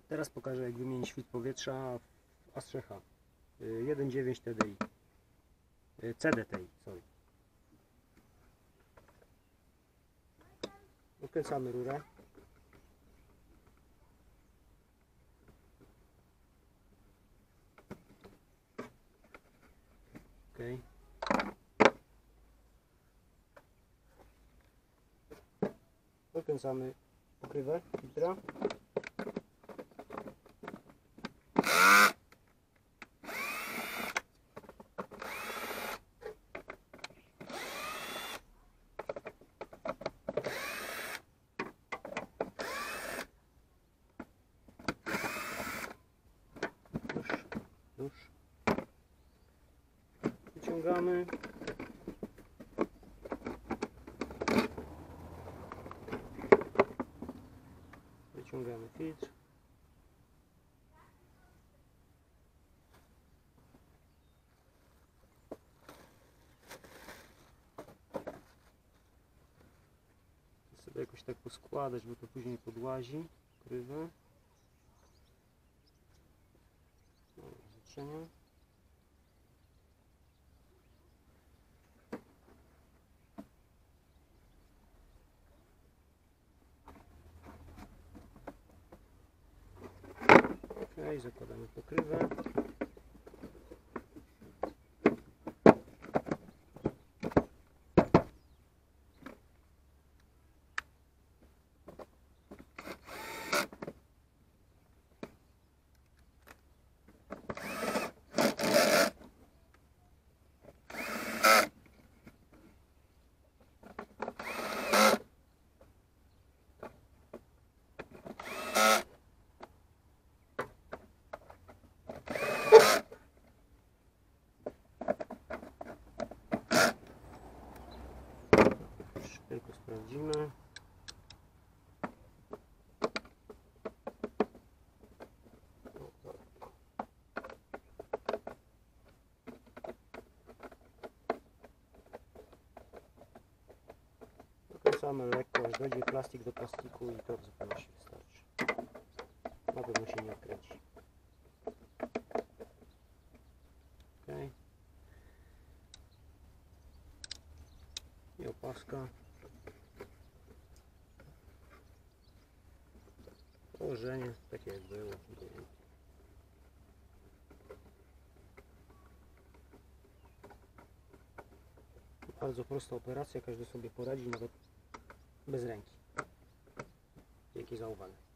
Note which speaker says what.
Speaker 1: Teraz pokażę, jak wymienić świt powietrza w ASRZH 1.9 TDI CDTI, sorry. Odkręcamy rurę. Okay. Odkręcamy pokrywę filtra. Już. Wyciągamy. Wyciągamy filtr. Sobie jakoś tak poskładać, bo to później podłazi pokrywę. Zatrzymam. Ok, zakładamy pokrywę. Tylko sprawdzimy. Dokręcamy lekko, aż dojdzie plastik do plastiku i to w zupełności wystarczy. Na pewno się nie odkręci. Okay. I opaska. Położenie takie jak było. Bardzo prosta operacja, każdy sobie poradzi nawet bez ręki. Dzięki za uwagę.